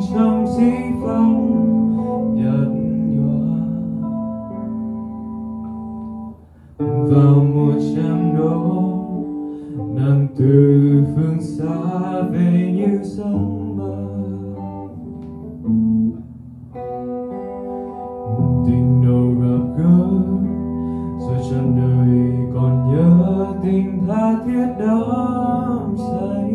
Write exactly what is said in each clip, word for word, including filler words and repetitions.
trong dĩ vọng nhạt nhòa. Vào mùa trăng đó nàng từ phương xa về như giấc mơ. Tình đầu gặp gỡ rồi trọn đời còn nhớ tình tha thiết đắm say.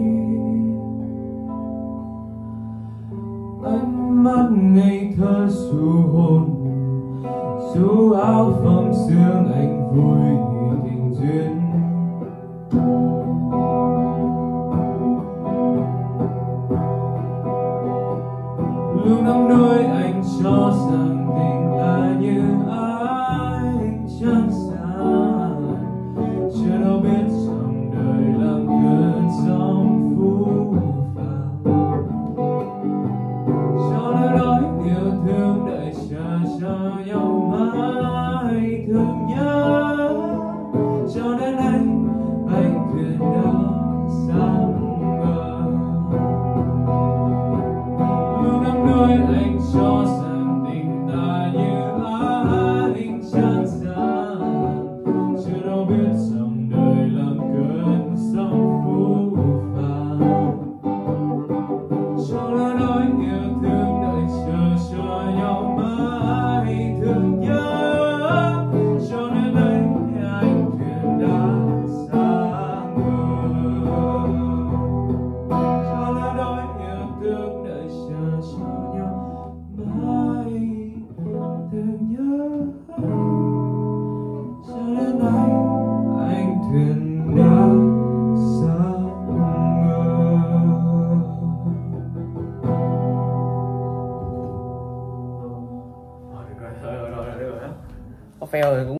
Ánh mắt ngây thơ dù hồn dù áo phẩm sương anh vui tình duyên. Lúc năm đôi anh cho rằng tình ta như ánh trăng sáng, chưa đâu biết rằng đời làm cơn sóng phũ phàng. Cho lỡ đói yêu thương đợi chờ cho nhau mãi thương nhớ. Cho đến anh anh thuyền đã sáng ngời. Lúc năm đôi anh cho rằng tình ta như ánh trăng sáng, chưa đâu biết rằng đời làm cơn sóng phũ phàng. Cho lỡ đói yêu thương đợi chờ cho nhau mãi thương nhớ. Cho nên anh anh thuyền đã sáng ngời. Cho lỡ đói yêu thương đợi chờ cho nhau mãi thương nhớ. Cho nên anh anh thuyền đã sáng ngời. Có fail rồi cũng